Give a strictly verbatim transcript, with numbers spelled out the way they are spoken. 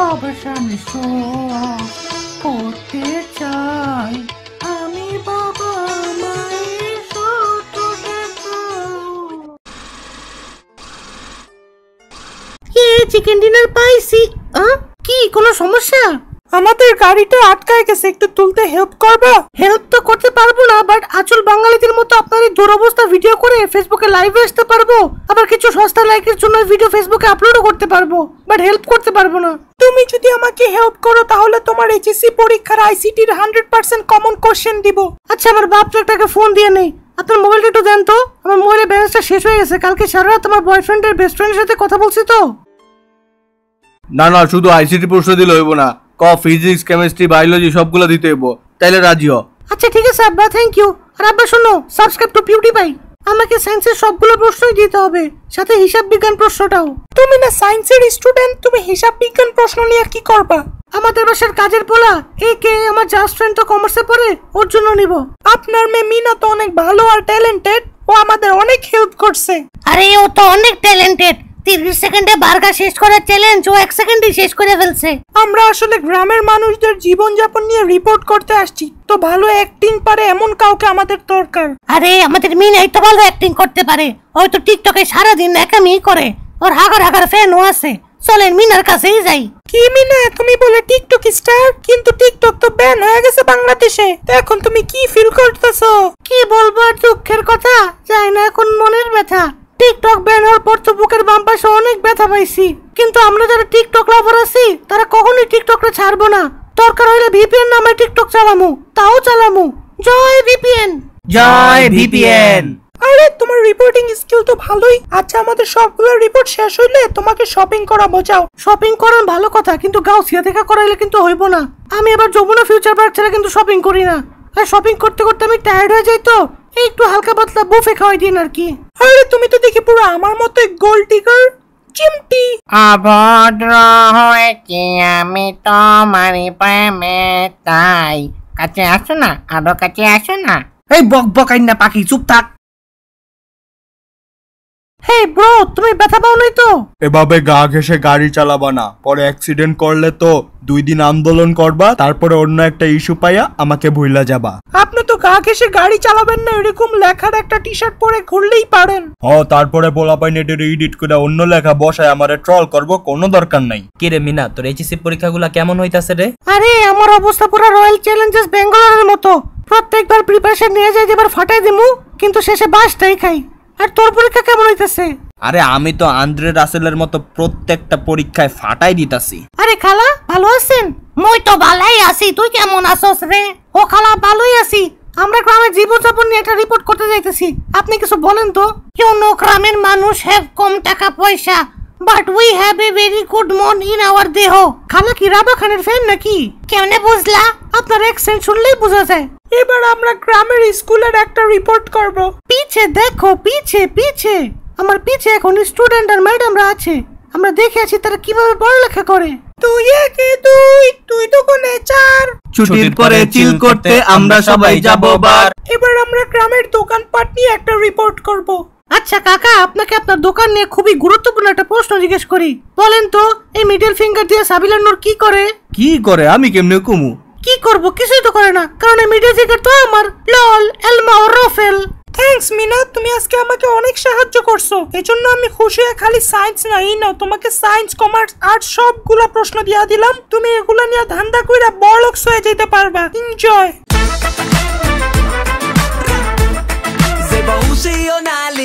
সবার সামনে শো করতে চাই আমি বাবা মায়ের শত টাকা। এ চিকেন ডিনার পাইছি। কি কোনো সমস্যা? আমাদের গাড়িটা আটকায় গেছে, একটু তুলতে হেল্প করবা? হেল্প তো করতে পারবো না, বাট আচল বাঙালিদের মতো আপনার এই দুরবস্থা ভিডিও করে ফেসবুকে লাইভে আসতে পারবো, আবার কিছু সস্তা লাইকের জন্য ভিডিও ফেসবুকে আপলোডও করতে পারবো, বাট হেল্প করতে পারবো না। তুমি যদি আমাকে হেল্প করো তাহলে তোমার এইচএসসি পরীক্ষার আইসিটির হান্ড্রেড পার্সেন্ট কমন কোশ্চেন দিব। আচ্ছা, আমার বাপ তো একটাকে ফোন দিয়ে নেই, আপনার মোবাইলটা একটু দেন তো, আমার মোবাইলের ব্যালেন্সটা শেষ হয়ে গেছে। কালকে সারা রাত আমার বয়ফ্রেন্ডের বেস্ট ফ্রেন্ডের সাথে কথা বলছি তো। না না, শুধু আইসিটি প্রশ্ন দিলে হইব না, ক ফিজিক্স কেমিস্ট্রি বায়োলজি সবগুলো দিতে হইব, তাইলে রাজি হ। আচ্ছা ঠিক আছে আব্বা, থ্যাংক ইউ। আর আব্বা শোনো, সাবস্ক্রাইব টু পিউটিপাই। আমাকে সায়েন্সের সবগুলো প্রশ্নই দিতে হবে, সাথে হিসাব বিজ্ঞান প্রশ্নটাও। তুমি না সায়েন্সের স্টুডেন্ট, তুমি হিসাব বিজ্ঞান প্রশ্ন নিয়ে কি করবা? আমাদের বাসার কাজের পোলা এ কে আমার জাস্ট ফ্রেন্ড তো কমার্সে পড়ে, ওর জন্য নিব। আপনার মেয়ে মিনা তো অনেক ভালো আর ট্যালেন্টেড, ও আমাদের অনেক হেল্প করছে। আরে ও তো অনেক ট্যালেন্টেড, তিরিশ সেকেন্ডে বার্গার শেষ করার চ্যালেঞ্জ ও এক সেকেন্ডে শেষ করে ফেলছে। আমরা আসলে গ্রামের মানুষদের জীবনযাপন নিয়ে রিপোর্ট করতে আসছি, তো ভালো অ্যাক্টিং পারে এমন কাউকে আমাদের দরকার। আরে আমাদের মিনাই তো ভালো অ্যাক্টিং করতে পারে, হয়তো টিকটকে সারাদিন একামি করে, ওর হাগার হাগার ফ্যানও আছে। চলেন মিনার কাছেই যাই। কি মিনা, তুমি বলে টিকটক স্টার, কিন্তু টিকটক তো ব্যান হয়ে গেছে বাংলাদেশে, তো এখন তুমি কি ফিল করতেছো? কি বলবো আর দুঃখের কথা, চাই না এখন মনের ব্যথা। টিকটক ব্যান হওয়ার পর তো বুকের বাম পাশে অনেক ব্যথা পাইছি, কিন্তু আমরা যারা টিকটক লাভার আছি তারা কখনোই টিকটকটা ছাড়বো না। দরকার হলে ভিপিএন নামে টিকটক চালামু, তাও চালামু। জয় ভিপিএন, জয় ভিপিএন। আরে তোমার রিপোর্টিং স্কিল তো ভালোই। আচ্ছা, আমাদের সবগুলো রিপোর্ট শেষ হইলে তোমাকে শপিং করাবো, যাও। শপিং করান ভালো কথা, কিন্তু গাউসিয়া দেখা করাইলে কিন্তু হইব না। আমি এবার যমুনা ফিউচার পার্ক ছাড়া কিন্তু শপিং করি না, আর শপিং করতে করতে আমি টায়ার্ড হয়ে যাই, তো একটু হালকা পাতলা বুফে খাওয়াই দিন আর কি। আরে তুমি তো দেখি পুরো আমার মতো গোল্ড ডিগার চিমটি। অভদ্র হয়েছি আমি তোমারই প্রেমে, তাই কাছে আসো না, আরো কাছে আসো না। এই বক বকাই না পাখি, চুপ থাক। হেই ব্রো, তুমি ব্যথা পাও নাই তো? এভাবে গা ঘেঁষে গাড়ি চালাবা না, পরে অ্যাক্সিডেন্ট করলে তো দুই দিন আন্দোলন করবা, তারপরে অন্য একটা ইস্যু পাইয়া আমাকে ভুইলা যাবা। আপনি তো গা ঘেঁষে গাড়ি চালাবেন না, এরকম লেখার একটা টি শার্ট পরে ঘুরলেই পারেন। হ, তারপরে পোলাপাই নেটের এডিট করে অন্য লেখা বসায় আমারে ট্রল করব, কোনো দরকার নাই। কি রে মিনা, তোর এইচএসসি পরীক্ষাগুলো কেমন হইতাছে রে? আরে আমার অবস্থা পুরো রয়্যাল চ্যালেঞ্জার্স বেঙ্গালোরের মতো, প্রত্যেকবার প্রিপারেশন নিয়ে যাই, এবার ফাটাই দিমু, কিন্তু শেষে বাসটাই খাই। আর তোর পরীক্ষা কেমন হইতাছে? আরে আমি তো আন্দ্রে রাসেলের মতো প্রত্যেকটা পরীক্ষায় ফাটাই দিতাছি। আরে খালা ভালো আছেন? মই তো ভালোই আছি, তুই কেমন আছস রে? ও খালা ভালোই আছি। আমরা গ্রামের জীবনযাপন নিয়ে একটা রিপোর্ট করতে যাইতেছি, আপনি কিছু বলেন তো। ইউ নো, গ্রামের মানুষ হ্যাভ কম টাকা পয়সা, but we have a very good মন ইন আওয়ার দেহ। খালা কি রাবা খানের ফ্যান নাকি? কেমনে বুঝলা? আপনার অ্যাকসেন্ট শুনলেই বোঝা যায়। এবার আমরা গ্রামের স্কুলের একটা রিপোর্ট করব। পিছে দেখো, পিছে পিছে আমার পিছে এখন স্টুডেন্ট আর ম্যাডামরা আছে, আমরা দেখে আছি তারা কিভাবে পড়ালেখা করে। তুই একে দুই, তুই তো কোনে চার, ছুটির পরে চিল করতে আমরা সবাই যাব বার। এবার আমরা গ্রামের দোকানপাট নিয়ে একটা রিপোর্ট করব। আচ্ছা কাকা, আপনাকে আপনার দোকান নিয়ে খুবই গুরুত্বপূর্ণ একটা প্রশ্ন জিজ্ঞেস করি। বলেন তো, এই মিডল ফিঙ্গার দিয়ে সাবিলা নূর কি করে? কি করে আমি কেমনে কমু? কি করব, কিছুই তো করে না, কারণ এই মিডল ফিঙ্গার তো আমার। লল এলমা ও রফেল। থ্যাঙ্কস মিনা, তুমি আজকে আমাকে অনেক সাহায্য করছো, এজন্য আমি খুশি হয়ে খালি সায়েন্স না, এই নাও তোমাকে সায়েন্স কমার্স আর্টস সবগুলা প্রশ্ন দিয়া দিলাম, তুমি এগুলা নিয়ে ধান্দা কইরা বড়লোকস হয়ে যেতে পারবা। এনজয়।